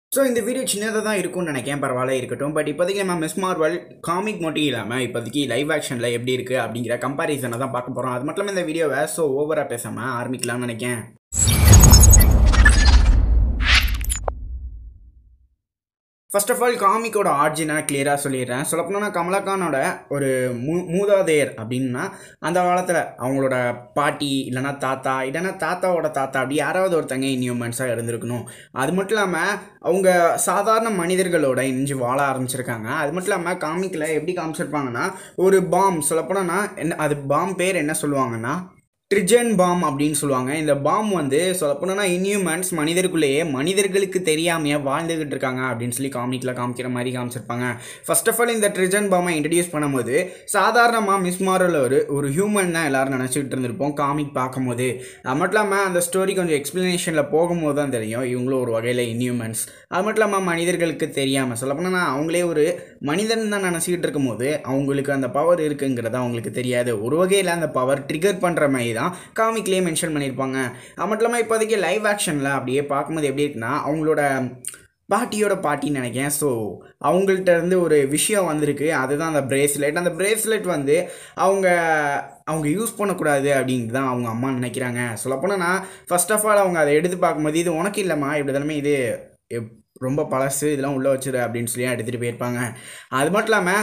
So இந்த video சின்னதாக தான் இருக்கும்னு நினைக்கிறேன், பரவாயில்ல இருக்கட்டும். பட் இப்போதைக்கு நம்ம மிஸ் மார்வல் காமிக் மட்டும் இல்லாமல் இப்போதைக்கு லைவ் ஆக்ஷனில் எப்படி இருக்குது அப்படிங்கிற கம்பாரிசனை தான் பார்க்க போகிறோம். அது மட்டும் இல்லாமல் இந்த வீடியோவை ஓவராக பேசாமல் ஆரம்பிக்கலாம்னு நினைக்கிறேன். ஃபர்ஸ்ட் ஆஃப் ஆல் காமிக்கோட ஆர்ஜினை கிளியராக சொல்லிடுறேன். சொல்லப்போனால் கமலஹானோட ஒரு மூதாதையர் அப்படின்னா அந்த காலத்தில் அவங்களோட பாட்டி இல்லைனா தாத்தா இல்லைனா தாத்தாவோட தாத்தா அப்படி யாராவது ஒருத்தங்க இன்ஹியூமன்ஸாக இருந்திருக்கணும். அது மட்டும் இல்லாமல் அவங்க சாதாரண மனிதர்களோட இணைஞ்சு வாழ ஆரம்பிச்சிருக்காங்க. அது மட்டும் இல்லாமல் காமிக்கில் எப்படி காமிச்சிருப்பாங்கன்னா ஒரு பாம் சொல்லப்போனா என்ன, அது பாம் பேர் என்ன சொல்லுவாங்கன்னா ட்ரிஜன் பாம் அப்படின்னு சொல்லுவாங்க. இந்த பாம் சொல்லப்போனா இன்ஹியூமன்ஸ் மனிதருக்குள்ளேயே மனிதர்களுக்கு தெரியாமையே வாழ்ந்துகிட்டு இருக்காங்க அப்படின்னு சொல்லி காமிக்கில் காமிக்கிற மாதிரி காமிச்சிருப்பாங்க. ஃபர்ஸ்ட் ஆஃப் ஆல் இந்த ட்ரிஜன் பாமை இன்ட்ரடியூஸ் பண்ணும்போது சாதாரணமாக மிஸ் மார்வல் ஒரு ஹியூமன் தான் எல்லாரும் நினச்சிக்கிட்டு இருந்திருப்போம் காமிக் பார்க்கும்போது. அது மட்டும் இல்லாமல் அந்த ஸ்டோரி கொஞ்சம் எக்ஸ்பிளனேஷனில் போகும்போது தான் தெரியும் இவங்களும் ஒரு வகையில் இன்ஹியூமன்ஸ். அது மட்டும் இல்லாமல் மனிதர்களுக்கு தெரியாமல் சொல்லப்போனா அவங்களே ஒரு மனிதன் தான் நினச்சிக்கிட்டு இருக்கும்போது அவங்களுக்கு அந்த பவர் இருக்குங்கிறத அவங்களுக்கு தெரியாது. ஒரு வகையில் அந்த பவர் ட்ரிகர் பண்ணுற மாதிரி தான் காமிக்லேயே மென்ஷன் பண்ணியிருப்பாங்க. அது மட்டும் இல்லாமல் இப்போதைக்கு லைவ் ஆக்ஷனில் அப்படியே பார்க்கும்போது எப்படி இருக்குன்னா அவங்களோட பாட்டியோட பாட்டின்னு நினைக்கிறேன். ஸோ அவங்கள்ட்ட இருந்து ஒரு விஷயம் வந்திருக்கு, அதுதான் அந்த பிரேஸ்லெட். அந்த பிரேஸ்லெட் அவங்க யூஸ் பண்ணக்கூடாது அப்படின்ட்டு தான் அவங்க அம்மா நினைக்கிறாங்க. சொல்லப்போனால் ஃபர்ஸ்ட் ஆஃப் ஆல் அவங்க அதை எடுத்து பார்க்கும்போது இது உனக்கு இல்லைம்மா, இப்படி தானே இது ரொம்ப பழசு, இதெல்லாம் உள்ளே வச்சுரு அப்படின்னு சொல்லி எடுத்துகிட்டு போயிருப்பாங்க. அது மட்டும் இல்லாமல்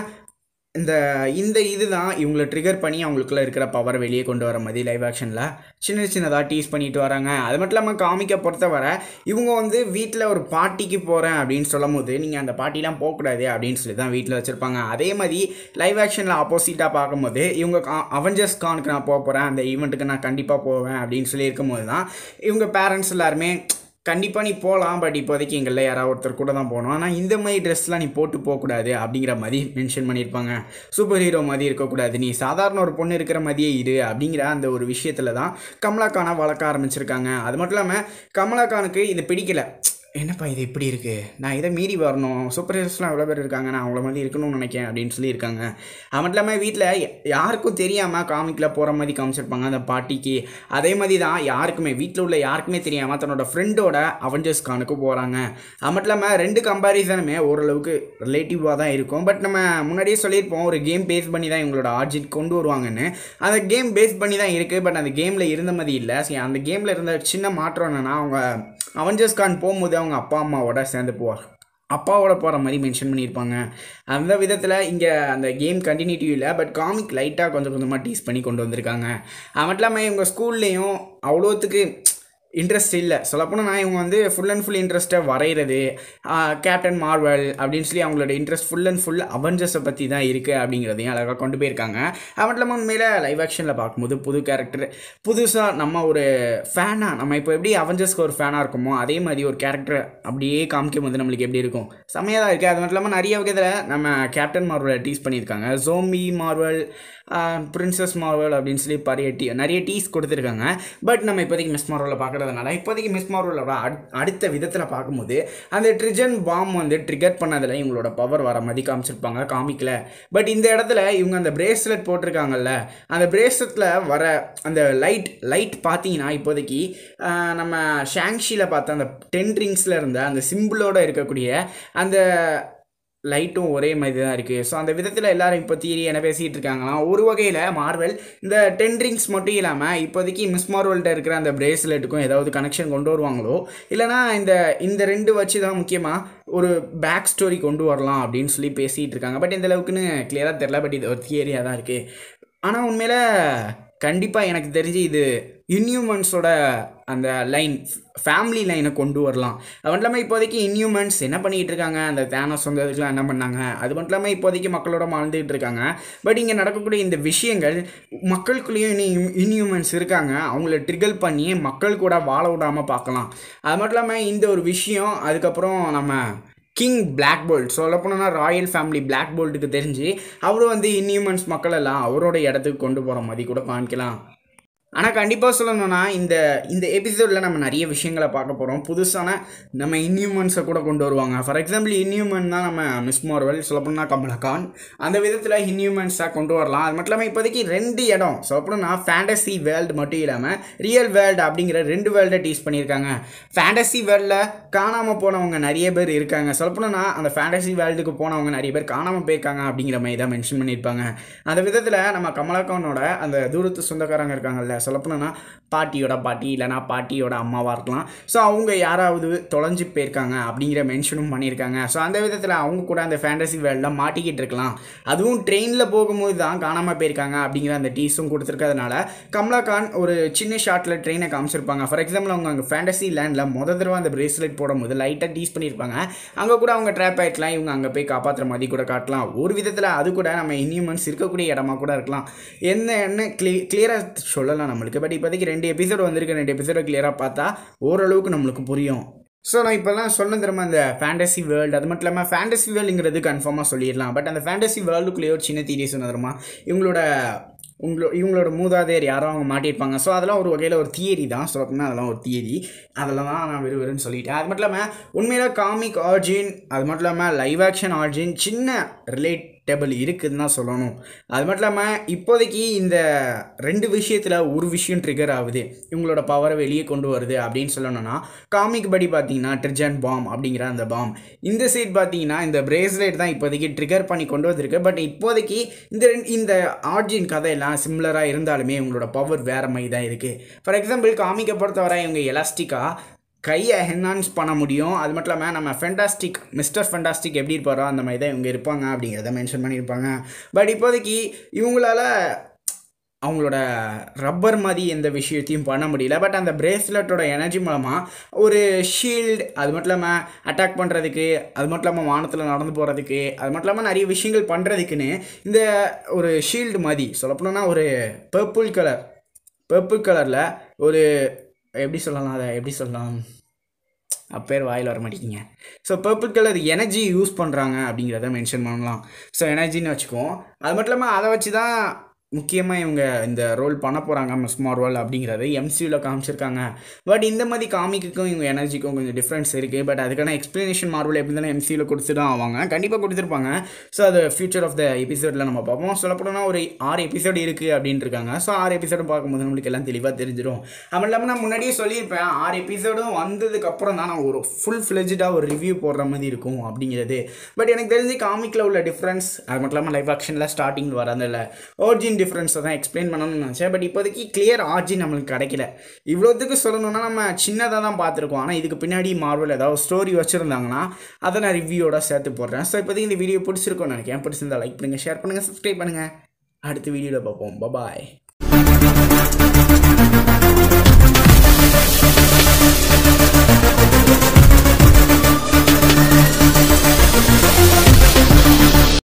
இந்த இதுதான் இவங்களை ட்ரிகர் பண்ணி அவங்களுக்குள்ள இருக்கிற பவரை வெளியே கொண்டு வர மாதிரி லைவ் ஆக்ஷனில் சின்னதாக டீஸ் பண்ணிட்டு வராங்க. அது மட்டும் இல்லாமல் காமிக்கை பொறுத்தவரை இவங்க வீட்டில் ஒரு பார்ட்டிக்கு போகிறேன் அப்படின்னு சொல்லும் போது நீங்கள் அந்த பார்ட்டிலாம் போகக்கூடாது அப்படின்னு சொல்லி தான் வீட்டில் வச்சுருப்பாங்க. அதே மாதிரி லைவ் ஆக்ஷனில் ஆப்போசிட்டாக பார்க்கும்போது இவங்க அவெஞ்சர்ஸ் கானுக்கு நான் போகிறேன், அந்த ஈவெண்ட்டுக்கு நான் கண்டிப்பாக போவேன் அப்படின்னு சொல்லி இருக்கும்போது தான் இவங்க பேரண்ட்ஸ் எல்லாருமே கண்டிப்பாக நீ போகலாம், பட் இப்போதைக்கு எங்களில் யாராவது ஒருத்தர் கூட தான் போகணும், ஆனால் இந்த மாதிரி ட்ரெஸ்லாம் நீ போட்டு போகக்கூடாது அப்படிங்கிற மாதிரி மென்ஷன் பண்ணியிருப்பாங்க. சூப்பர் ஹீரோ மாதிரி இருக்கக்கூடாது, நீ சாதாரண ஒரு பொண்ணு இருக்கிற மாதிரியே இரு அப்படிங்கிற அந்த ஒரு விஷயத்தில் தான் கமலஹானை வளர்க்க ஆரம்பிச்சிருக்காங்க. அது மட்டும் இல்லாமல் கமலஹானுக்கு இது பிடிக்கலை. என்னப்பா இது இப்படி இருக்குது, நான் இதை மீறி வரணும், சூப்பர் ஹீரோஸ்லாம் எவ்வளோ பேர் இருக்காங்க, நான் அவங்கள மாதிரி இருக்கணும்னு நினைக்கிறேன் அப்படின்னு சொல்லியிருக்காங்க. அது மட்டும் இல்லாமல் வீட்டில் யாருக்கும் தெரியாமல் காமிக்கில் போகிற மாதிரி காமிச்சிருப்பாங்க அந்த பாட்டிக்கு. அதே மாதிரி தான் யாருக்குமே வீட்டில் உள்ள யாருக்குமே தெரியாமல் தன்னோட ஃப்ரெண்டோட அவெஞ்சர்ஸ் கானுக்கு போகிறாங்க. அது மட்டும் இல்லாமல் ரெண்டு கம்பாரிசனுமே ஓரளவுக்கு ரிலேட்டிவாக தான் இருக்கும். பட் நம்ம முன்னாடியே சொல்லியிருப்போம் ஒரு கேம் பேஸ் பண்ணி தான் இவங்களோட ஆர்ஜின் கொண்டு வருவாங்கன்னு. அந்த கேம் பேஸ் பண்ணி தான் இருக்குது, பட் அந்த கேமில் இருந்த மாதிரி இல்லை. அந்த கேமில் இருந்த சின்ன மாற்றம் என்னென்னா அவங்க அவெஞ்சர்ஸ் கான் போகும்போது அவங்க அப்பா அம்மாவோட சேர்ந்து அப்பாவோட போகிற மாதிரி மென்ஷன் பண்ணியிருப்பாங்க. அந்த விதத்தில் இங்கே அந்த கேம் கண்டினியூட்டி இல்லை, பட் காமிக் லைட்டாக கொஞ்சம் கொஞ்சமாக டீஸ் பண்ணி கொண்டு வந்திருக்காங்க. அது மட்டும் இல்லாமல் இவங்க ஸ்கூல்லேயும் அவ்வளோத்துக்கு இன்ட்ரெஸ்ட் இல்லை. சொல்லப்போனால் இவங்க ஃபுல் அண்ட் ஃபுல் இன்ட்ரெஸ்ட்டை வரைகிறது கேப்டன் மார்வல் அப்படின்னு சொல்லி அவங்களோட இன்ட்ரெஸ்ட் ஃபுல் அண்ட் ஃபுல் அவெஞ்சர்ஸை பற்றி தான் இருக்குது அப்படிங்கிறதையும் அழகாக கொண்டு போயிருக்காங்க. அது மட்டும் இல்லாமல் உண்மையில் லைவ் ஆக்ஷனில் பார்க்கும்போது புது கேரக்டர் புதுசாக நம்ம ஒரு ஃபேனாக நம்ம இப்போ எப்படி அவெஞ்சர்ஸ்க்கு ஒரு ஃபேனாக இருக்குமோ அதே மாதிரி ஒரு கேரக்டர் அப்படியே காமிக்கும் போது நம்மளுக்கு எப்படி இருக்கும், செம்மையாக தான் இருக்குது. அது மட்டும் இல்லாமல் நிறைய வகையில் நம்ம கேப்டன் மார்வலை டீஸ் பண்ணியிருக்காங்க. ஜோம்பி மார்வல், பிரின்சஸ் மார்வல் அப்படின்னு சொல்லி நிறைய டீஸ் கொடுத்துருக்காங்க. பட் நம்ம இப்போதைக்கு மிஸ் மார்வலில் பார்க்குறதுனால இப்போதைக்கு மிஸ் மார்வலோட அடுத்த விதத்தில் பார்க்கும்போது அந்த ட்ரிஜன் பாம் ட்ரிகர் பண்ணதில் இவங்களோட பவர் வர மாதிரி காமிச்சிருப்பாங்க காமிக்கில். பட் இந்த இடத்துல இவங்க அந்த பிரேஸ்லெட் போட்டிருக்காங்கல்ல, அந்த பிரேஸ்லெட்டில் வர அந்த லைட் பார்த்தீங்கன்னா இப்போதைக்கு நம்ம ஷாங்ஷியில் பார்த்த அந்த 10 ரிங்ஸில் இருந்த அந்த சிம்பிளோடு இருக்கக்கூடிய அந்த லைட்டும் ஒரே மாதிரி தான் இருக்குது. ஸோ அந்த விதத்தில் எல்லாரும் இப்போ தியரி என்ன பேசிகிட்டு இருக்காங்களாம், ஒரு வகையில் மார்வல் இந்த 10 ரிங்ஸ் மட்டும் இல்லாமல் இப்போதைக்கு மிஸ் மார்வல்கிட்ட இருக்கிற அந்த பிரேஸ்லெட்டுக்கும் ஏதாவது கனெக்ஷன் கொண்டு வருவாங்களோ, இல்லைனா இந்த ரெண்டு வச்சு தான் முக்கியமாக ஒரு பேக் ஸ்டோரி கொண்டு வரலாம் அப்படின்னு சொல்லி பேசிகிட்டு இருக்காங்க. பட் இந்த அளவுக்குன்னு கிளியராக தெரில, பட் இது ஒரு தியரியாக தான் இருக்குது. ஆனால் உண்மையில் கண்டிப்பாக எனக்கு தெரிஞ்சு இது இன்ஹியூமன்ஸோட அந்த ஃபேமிலி லைனை கொண்டு வரலாம். அது மட்டும் இல்லாமல் இப்போதைக்கு இன்ஹியூமன்ஸ் என்ன பண்ணிகிட்டு இருக்காங்க, அந்த தேனோஸ் வந்ததுக்குலாம் என்ன பண்ணாங்க, அது மட்டும் இல்லாமல் இப்போதைக்கு மக்களோட வாழ்ந்துகிட்டு இருக்காங்க. பட் இங்கே நடக்கக்கூடிய இந்த விஷயங்கள் மக்களுக்குள்ளேயும் இன்னும் இன்ஹியூமன்ஸ் இருக்காங்க, அவங்கள ட்ரிகர் பண்ணி மக்கள் கூட வாழ விடாமல் பார்க்கலாம். அது மட்டும் இல்லாமல் இந்த ஒரு விஷயம் அதுக்கப்புறம் நம்ம கிங் பிளாக் போல்ட் சொல்லப்போனால் ராயல் ஃபேமிலி பிளாக் போல்ட்டுக்கு தெரிஞ்சு அவரும் இன்ஹியூமன்ஸ் மக்கள் எல்லாம் அவரோட இடத்துக்கு கொண்டு போகிற மாதிரி கூட காமிக்கலாம். ஆனால் கண்டிப்பாக சொல்லணும்னா இந்த இந்த எபிசோடில் நம்ம நிறைய விஷயங்களை பார்க்க போகிறோம். புதுசான நம்ம இன்ஹியூமன்ஸை கூட கொண்டு வருவாங்க. ஃபார் எக்ஸாம்பிள் இன்ஹியூமன் தான் நம்ம மிஸ் மார்வல், சொல்லப்போனால் கமலகான். அந்த விதத்தில் இன்ஹியூமன்ஸாக கொண்டு வரலாம். அது மட்டும் இல்லாமல் இப்போதைக்கு 2 இடம் சொல்லப்போனா ஃபேண்டசி வேர்ல்டு மட்டும் இல்லாமல் ரியல் வேர்ல்டு அப்படிங்கிற 2 வேர்ல்டை டீஸ் பண்ணியிருக்காங்க. ஃபேண்டசி வேர்ல்டில் காணாமல் போனவங்க நிறைய பேர் இருக்காங்க. சொல்லப்போனா அந்த ஃபேண்டசி வேர்ல்டுக்கு போனவங்க நிறைய பேர் காணாமல் போயிருக்காங்க அப்படிங்கிற மாதிரி தான் மென்ஷன் பண்ணியிருப்பாங்க. அந்த விதத்தில் நம்ம கமலகானோட அந்த தூரத்து சொந்தக்காரங்க இருக்காங்கல்ல, சொல்லப்போனா பாட்டியோட பாட்டி இல்லைனா பாட்டியோட அம்மாவாக இருக்கலாம். ஸோ அவங்க யாராவது தொலைஞ்சு போயிருக்காங்க அப்படிங்கிற மென்ஷனும் பண்ணியிருக்காங்க. ஸோ அந்த விதத்தில் அவங்க கூட அந்த ஃபேண்டசி வேர்ல்டில் மாட்டிக்கிட்டு இருக்கலாம். அதுவும் ட்ரெயினில் போகும்போது தான் காணாமல் போயிருக்காங்க அப்படிங்கிற அந்த டீஸும் கொடுத்துருக்கிறதுனால கமலாகான் ஒரு சின்ன ஷார்ட்டில் ட்ரெயினை காமிச்சிருப்பாங்க. ஃபார் எக்ஸாம்பிள் அவங்க அங்கே ஃபேண்டசி லேண்டில் தடவை அந்த பிரேஸ்லெட் போடும்போது லைட்டாக டீஸ் பண்ணியிருப்பாங்க. அங்கே கூட அவங்க ட்ராப் ஆகிருக்கலாம். இவங்க அங்கே போய் காப்பாற்றுற மாதிரி கூட காட்டலாம். ஒரு விதத்தில் அது கூட நம்ம இன்ஹியூமன்ஸ் இருக்கக்கூடிய இடமா கூட இருக்கலாம். என்ன கிளியராக சொல்லலாம் நம்மளுக்கு. பட் இப்போதைக்கு 2 எபிசோடு வந்திருக்கு. 2 எபிசோட கிளியராக பார்த்தா ஓரளவுக்கு நம்மளுக்கு புரியும். ஸோ நான் இப்போல்லாம் சொன்ன திரும்ப அந்த ஃபேண்டசி வேர்ல்டு, அது மட்டும் இல்லாமல் ஃபேண்டசி வேர்ல்டுங்கிறது கன்ஃபார்மாக சொல்லிடலாம். பட் அந்த ஃபேண்டசி வேர்ல்டுக்குள்ளேயே ஒரு சின்ன தீரி சொன்ன தருமா, இவங்களோட மூதாதையர் யாரோ அவங்க மாட்டியிருப்பாங்க. ஸோ அதெல்லாம் ஒரு வகையில் ஒரு தியரி தான். சொல்லப்போனால் அதெல்லாம் ஒரு தியரி. அதெல்லாம் தான் நான் விறுவிறுன்னு சொல்லிட்டேன். அது மட்டும் இல்லாமல் உண்மையில காமிக் ஆர்ஜின், அது மட்டும் இல்லாமல் லைவ் ஆக்ஷன் ஆர்ஜின் சின்ன ரிலேட்டபிள் இருக்குதுன்னு தான் சொல்லணும். அது மட்டும் இல்லாமல் இப்போதைக்கு இந்த 2 விஷயத்தில் ஒரு விஷயம் ட்ரிகர் ஆகுது, இவங்களோட பவரை வெளியே கொண்டு வருது அப்படின்னு சொல்லணும்னா, காமிக் படி பார்த்தீங்கன்னா ட்ரிஜன் பாம் அப்படிங்கிற அந்த பாம், இந்த சைட் பார்த்தீங்கன்னா இந்த பிரேஸ்லெட் தான் இப்போதைக்கு ட்ரிகர் பண்ணி கொண்டு வந்திருக்கு. பட் இப்போதைக்கு இந்த ஆர்ஜின் கதையெல்லாம் சிமிலராக இருந்தாலுமே இவங்களோட பவர் வேறு மாதிரி தான் இருக்குது. ஃபார் எக்ஸாம்பிள் காமிக்கை பொறுத்தவரை இவங்க எலாஸ்டிக்காக கையை என்ஹான்ஸ் பண்ண முடியும். அது மட்டும் இல்லாமல் நம்ம ஃபென்டாஸ்டிக் மிஸ்டர் ஃபென்டாஸ்டிக் எப்படி இருப்பாரோ அந்த மாதிரி தான் இவங்க இருப்பாங்க அப்படிங்கிறத மென்ஷன் பண்ணியிருப்பாங்க. பட் இப்போதைக்கு இவங்களால அவங்களோட ரப்பர் மாதிரி எந்த விஷயத்தையும் பண்ண முடியல. பட் அந்த பிரேஸ்லெட்டோட எனர்ஜி மூலமாக ஒரு ஷீல்டு, அது மட்டும் இல்லாமல் அட்டாக் பண்ணுறதுக்கு, அது மட்டும் இல்லாமல் வானத்தில் நடந்து போகிறதுக்கு, அது மட்டும் இல்லாமல் நிறைய விஷயங்கள் பண்ணுறதுக்குன்னு இந்த ஒரு ஷீல்டு மாதிரி சொல்லப்போனால் ஒரு பர்பிள் கலரில் ஒரு எப்படி சொல்லலாம் அப்பேர் வாயில் வர மாட்டேங்கிங்க. So purple colour energy use பண்ணுறாங்க அப்படிங்கிறத மென்ஷன் பண்ணலாம். ஸோ எனர்ஜின்னு வச்சுக்குவோம். அது மட்டும் இல்லாமல் அதை வச்சு தான் முக்கியமாக இவங்க இந்த ரோல் பண்ண போகிறாங்க ms.Marvel அப்படிங்கிறது எம்சியூவில் காமிச்சிருக்காங்க. பட் இந்த மாதிரி காமிக்குக்கும் இவங்க எனர்ஜிக்கும் கொஞ்சம் டிஃப்ரென்ஸ் இருக்குது. பட் அதுக்கான எக்ஸ்ப்ளனேஷன் மார்வல் எப்படி இருந்தாலும் எம்சியூவில் கொடுத்து தான் ஆவாங்க, கண்டிப்பாக கொடுத்துருப்பாங்க. ஸோ அது ஃபியூச்சர் ஆஃப் த எபிசோடில் நம்ம பார்ப்போம். சொல்லப்போனால் ஒரு 6 எபிசோடு இருக்குது அப்படின்ட்டு இருக்காங்க. ஸோ 6 எபிசோடு பார்க்கும்போது நம்மளுக்கு எல்லாம் தெளிவாக தெரிஞ்சிடும். அது இல்லாமல் நான் முன்னாடியே சொல்லியிருப்பேன் 6 எபிசோடும் வந்ததுக்கப்புறம் தான் நான் ஒரு ஃபுல் ஃப்ளெஜ்டாக ஒரு ரிவ்யூ போடுற மாதிரி இருக்கும் அப்படிங்கிறது. பட் எனக்கு தெரிஞ்சு காமிக்கில் உள்ள டிஃப்ரென்ஸ், அது மட்டும் இல்லாமல் லைவ் ஆக்ஷனில் ஸ்டார்டிங் வரதில்ல ஆர்ஜின் டிஃப்ரென்ஸை தான் எக்ஸ்பிளைன் பண்ணணும்னு நினச்சேன். பட் இப்போதைக்கு கிளியர் ஆர்ஜின் நம்மளுக்கு கிடைக்கல. இவ்வளோத்துக்கு சொல்லணும்னா நம்ம சின்னதாக தான் பார்த்துருக்கோம். ஆனால் இதுக்கு பின்னாடி மார்வல் ஏதாவது ஸ்டோரி வச்சுருந்தாங்கன்னா அதை நான் ரிவ்யூவோட சேர்த்து போடுறேன். ஸோ இப்போதைக்கு இந்த வீடியோ பிடிச்சிருக்கோன்னு நினைக்கிறேன். பிடிச்சிருந்தா லைக் பண்ணுங்கள், ஷேர் பண்ணுங்கள், சப்ஸ்கிரைப் பண்ணுங்கள். அடுத்த வீடியோவில் பார்ப்போம். பாய்.